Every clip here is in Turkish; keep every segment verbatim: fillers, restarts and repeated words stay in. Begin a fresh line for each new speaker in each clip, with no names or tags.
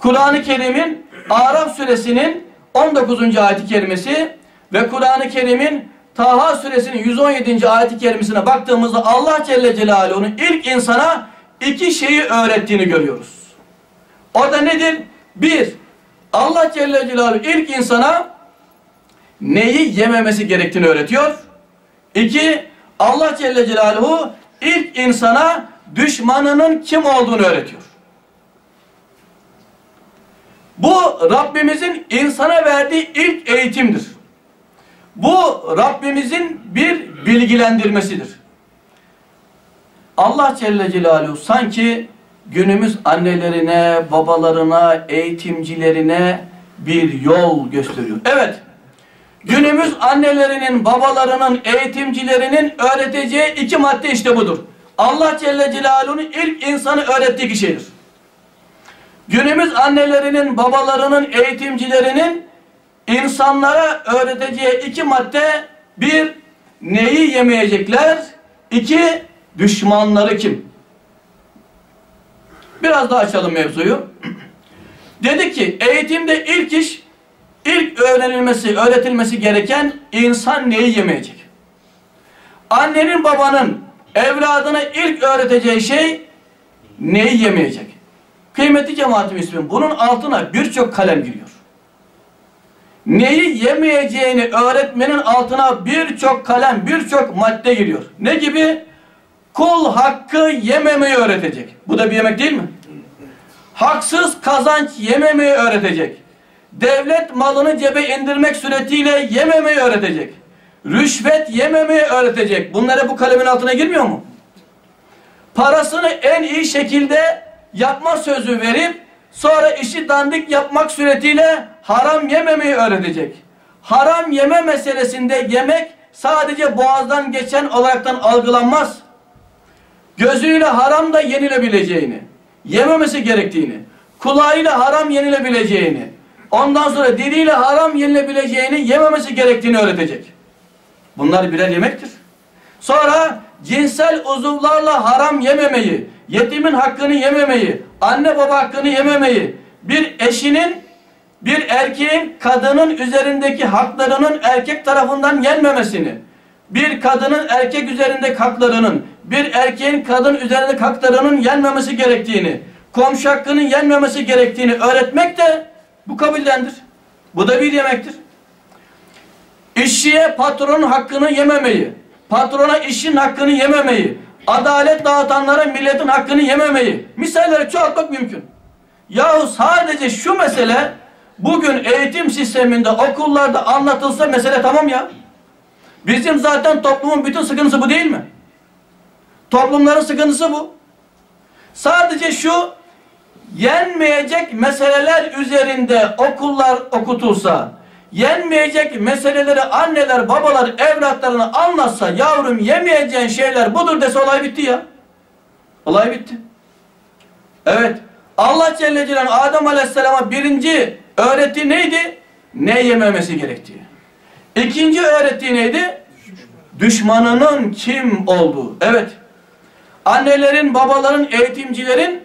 Kur'an-ı Kerim'in Araf suresinin on dokuzuncu ayet-i kerimesi ve Kur'an-ı Kerim'in Taha suresinin yüz on yedinci ayet-i kerimesine baktığımızda Allah Celle Celaluhu'nun ilk insana iki şeyi öğrettiğini görüyoruz. O da nedir? Bir, Allah Celle Celaluhu ilk insana neyi yememesi gerektiğini öğretiyor. İki, Allah Celle Celaluhu ilk insana düşmanının kim olduğunu öğretiyor. Bu Rabbimizin insana verdiği ilk eğitimdir. Bu Rabbimizin bir bilgilendirmesidir. Allah Celle Celaluhu sanki günümüz annelerine, babalarına, eğitimcilerine bir yol gösteriyor. Evet, günümüz annelerinin, babalarının, eğitimcilerinin öğreteceği iki madde işte budur. Allah Celle Celaluhu'nun ilk insanı öğrettiği iki şeydir. Günümüz annelerinin, babalarının, eğitimcilerinin insanlara öğreteceği iki madde: bir, neyi yemeyecekler; iki, düşmanları kim? Biraz daha açalım mevzuyu. Dedi ki, eğitimde ilk iş, ilk öğrenilmesi, öğretilmesi gereken insan neyi yemeyecek? Annenin, babanın evladına ilk öğreteceği şey neyi yemeyecek? Kıymetli cemaat-i müslümin, bunun altına birçok kalem giriyor. Neyi yemeyeceğini öğretmenin altına birçok kalem, birçok madde giriyor. Ne gibi? Kul hakkı yememeyi öğretecek. Bu da bir yemek değil mi? Haksız kazanç yememeyi öğretecek. Devlet malını cebe indirmek suretiyle yememeyi öğretecek. Rüşvet yememeyi öğretecek. Bunlara bu kalemin altına girmiyor mu? Parasını en iyi şekilde yapma sözü verip sonra işi dandik yapmak suretiyle haram yememeyi öğretecek. Haram yeme meselesinde yemek sadece boğazdan geçen olaraktan algılanmaz. Gözüyle haram da yenilebileceğini, yememesi gerektiğini, kulağıyla haram yenilebileceğini, ondan sonra diliyle haram yenilebileceğini, yememesi gerektiğini öğretecek. Bunlar birer yemektir. Sonra cinsel uzuvlarla haram yememeyi, yetimin hakkını yememeyi, anne baba hakkını yememeyi, bir eşinin, bir erkeğin kadının üzerindeki haklarının erkek tarafından yenmemesini, bir kadının erkek üzerindeki haklarının, bir erkeğin kadın üzerindeki haklarının yenmemesi gerektiğini, komşu hakkının yenmemesi gerektiğini öğretmek de bu kabildendir. Bu da bir yemektir. İşçiye patronun hakkını yememeyi, patrona işin hakkını yememeyi, adalet dağıtanlara milletin hakkını yememeyi, misalleri çoğaltmak mümkün. Yahu sadece şu mesele bugün eğitim sisteminde, okullarda anlatılsa mesele tamam ya. Bizim zaten toplumun bütün sıkıntısı bu değil mi? Toplumların sıkıntısı bu. Sadece şu yenmeyecek meseleler üzerinde okullar okutulsa, yenmeyecek meseleleri anneler, babalar evlatlarına anlatsa, yavrum yemeyeceğin şeyler budur dese olay bitti ya. Olay bitti. Evet. Allah Celle Celaluhu Adem Aleyhisselam'a birinci öğrettiği neydi? Ne yememesi gerektiği. İkinci öğrettiği neydi? Düşmanının kim olduğu. Evet. Annelerin, babaların, eğitimcilerin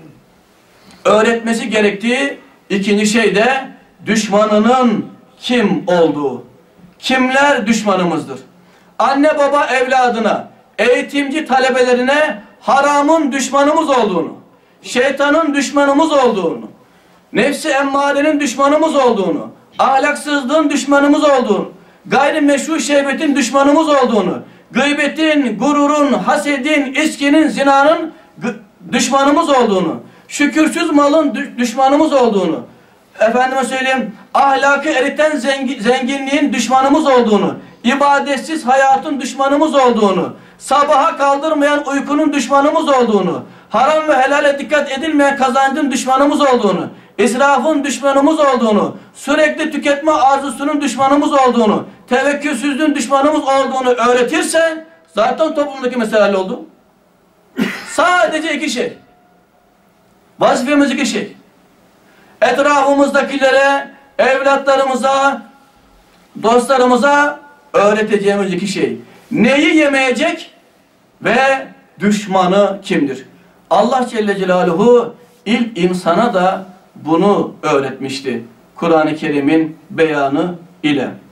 öğretmesi gerektiği ikinci şey de düşmanının kim olduğu. Kimler düşmanımızdır? Anne baba evladına, eğitimci talebelerine haramın düşmanımız olduğunu, şeytanın düşmanımız olduğunu, nefsi emmarenin düşmanımız olduğunu, ahlaksızlığın düşmanımız olduğunu, gayrimeşru şehvetin düşmanımız olduğunu, gıybetin, gururun, hasedin, içkinin, zinanın düşmanımız olduğunu, şükürsüz malın düşmanımız olduğunu, efendime söyleyeyim, ahlakı eriten zenginliğin düşmanımız olduğunu, ibadetsiz hayatın düşmanımız olduğunu, sabaha kaldırmayan uykunun düşmanımız olduğunu, haram ve helale dikkat edilmeyen kazancın düşmanımız olduğunu, israfın düşmanımız olduğunu, sürekli tüketme arzusunun düşmanımız olduğunu, tevekkülsüzlüğün düşmanımız olduğunu öğretirse zaten toplumdaki mesele oldu. Sadece iki şey. Vazifemiz iki şey. Etrafımızdakilere, evlatlarımıza, dostlarımıza öğreteceğimiz iki şey. Neyi yemeyecek ve düşmanı kimdir? Allah Celle Celaluhu ilk insana da bunu öğretmişti Kur'an-ı Kerim'in beyanı ile.